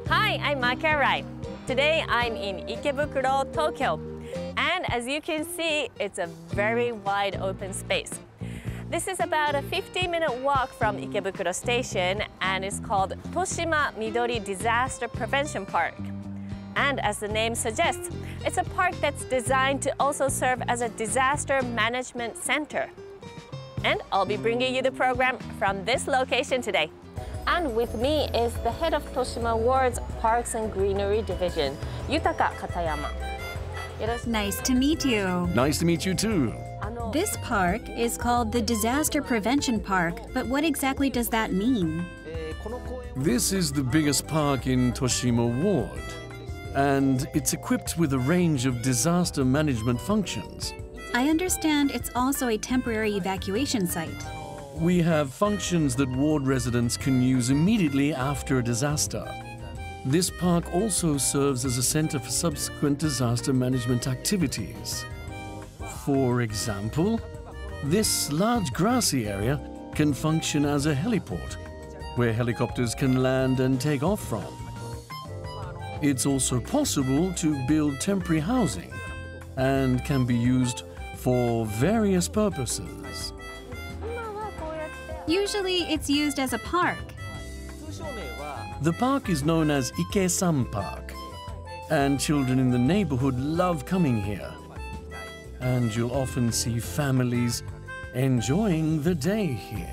Hi, I'm Maka Rai. Today I'm in Ikebukuro, Tokyo. And as you can see, it's a very wide open space. This is about a 50-minute walk from Ikebukuro Station and it's called Toshima Midori Disaster Prevention Park. And as the name suggests, it's a park that's designed to also serve as a disaster management center. And I'll be bringing you the program from this location today. And with me is the head of Toshima Ward's Parks and Greenery Division, Yutaka Katayama. Nice to meet you. Nice to meet you too. This park is called the Disaster Prevention Park, but what exactly does that mean? This is the biggest park in Toshima Ward, and it's equipped with a range of disaster management functions. I understand it's also a temporary evacuation site. We have functions that ward residents can use immediately after a disaster. This park also serves as a center for subsequent disaster management activities. For example, this large grassy area can function as a heliport, where helicopters can land and take off from. It's also possible to build temporary housing and can be used for various purposes. Usually it's used as a park. The park is known as Ike-san Park, and children in the neighborhood love coming here. And you'll often see families enjoying the day here.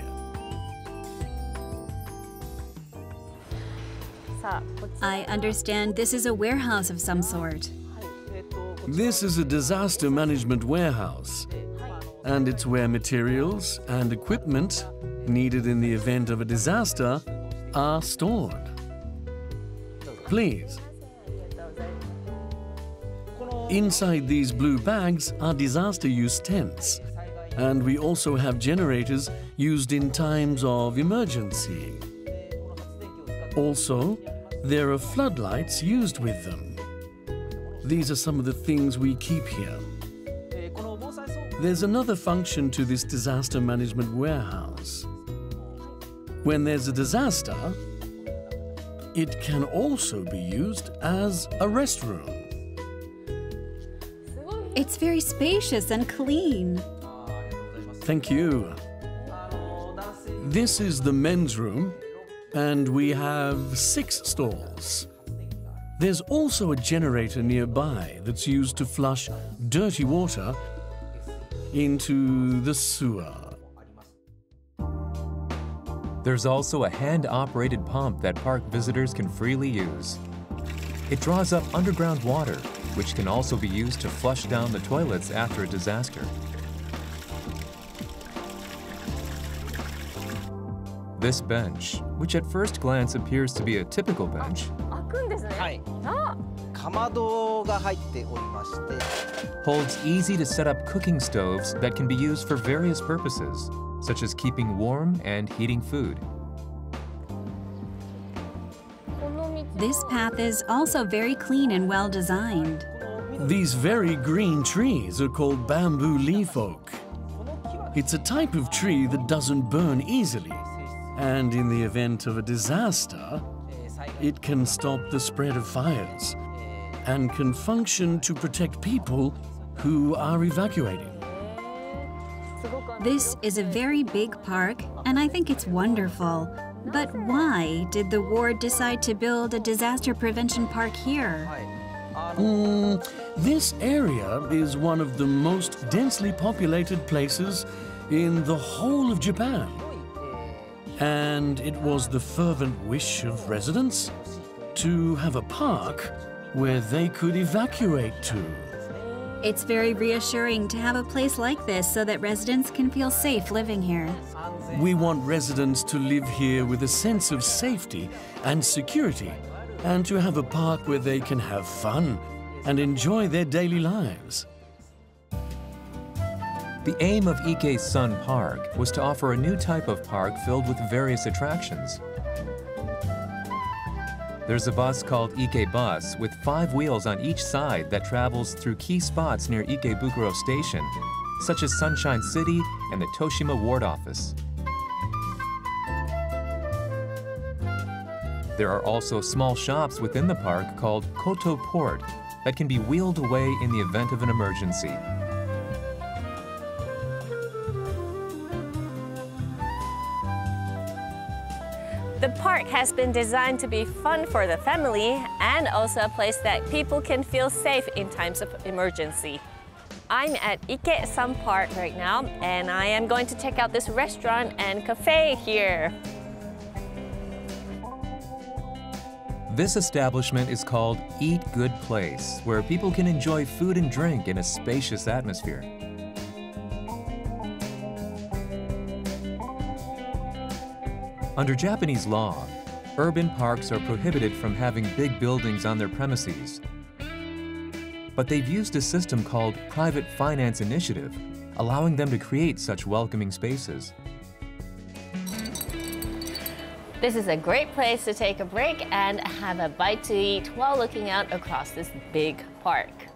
I understand this is a warehouse of some sort. This is a disaster management warehouse, and it's where materials and equipment needed in the event of a disaster are stored. Please. Inside these blue bags are disaster use tents, and we also have generators used in times of emergency. Also, there are floodlights used with them. These are some of the things we keep here. There's another function to this disaster management warehouse. When there's a disaster, it can also be used as a restroom. It's very spacious and clean. Thank you. This is the men's room, and we have 6 stalls. There's also a generator nearby that's used to flush dirty water into the sewer. There's also a hand-operated pump that park visitors can freely use. It draws up underground water, which can also be used to flush down the toilets after a disaster. This bench, which at first glance appears to be a typical bench, holds easy-to-set-up cooking stoves that can be used for various purposes, such as keeping warm and heating food. This path is also very clean and well designed. These very green trees are called bamboo leaf oak. It's a type of tree that doesn't burn easily, and in the event of a disaster, it can stop the spread of fires and can function to protect people who are evacuating. This is a very big park, and I think it's wonderful. But why did the ward decide to build a disaster prevention park here? This area is one of the most densely populated places in the whole of Japan. And it was the fervent wish of residents to have a park where they could evacuate to. It's very reassuring to have a place like this so that residents can feel safe living here. We want residents to live here with a sense of safety and security, and to have a park where they can have fun and enjoy their daily lives. The aim of Ike-san Park was to offer a new type of park filled with various attractions. There's a bus called Ike Bus with 5 wheels on each side that travels through key spots near Ikebukuro Station, such as Sunshine City and the Toshima Ward Office. There are also small shops within the park called Koto Port that can be wheeled away in the event of an emergency. The park has been designed to be fun for the family and also a place that people can feel safe in times of emergency. I'm at Ike-san Park right now, and I am going to check out this restaurant and cafe here. This establishment is called Eat Good Place, where people can enjoy food and drink in a spacious atmosphere. Under Japanese law, urban parks are prohibited from having big buildings on their premises. But they've used a system called Private Finance Initiative, allowing them to create such welcoming spaces. This is a great place to take a break and have a bite to eat while looking out across this big park.